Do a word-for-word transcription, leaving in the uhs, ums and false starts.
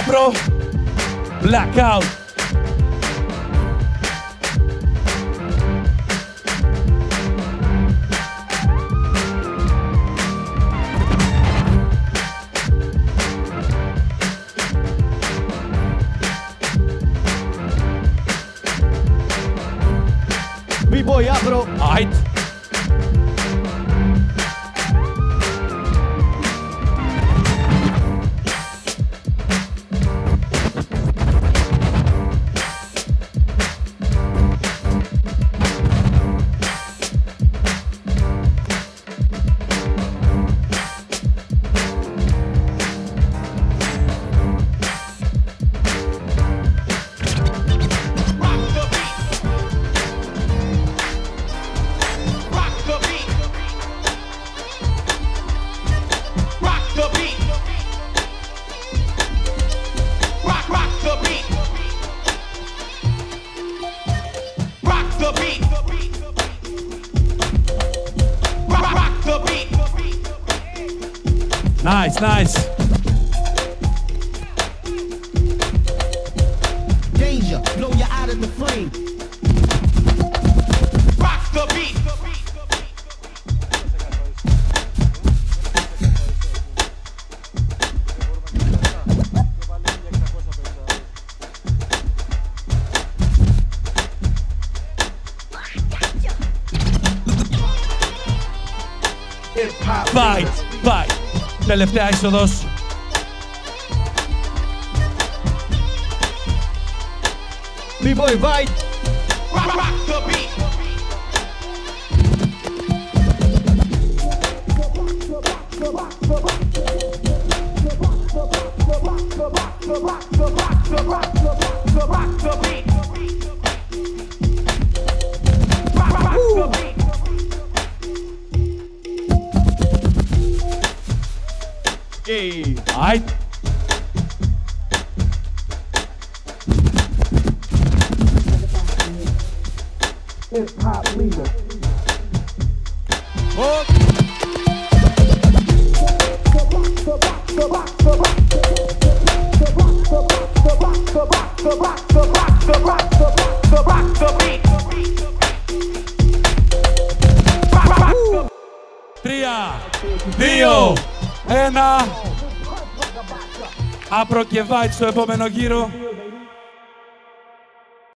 Apro, Blackout. B-boy Apro. Aight. Nice, nice. Danger, blow you out of the flame. Rock the beat. Vide, Vide. Τελευταία είσοδος. B-boy Vide. Hey. Aight. Hip-hop leader. Oh. Τρία, δύο, ένα. Apro και Vide στο επόμενο γύρο.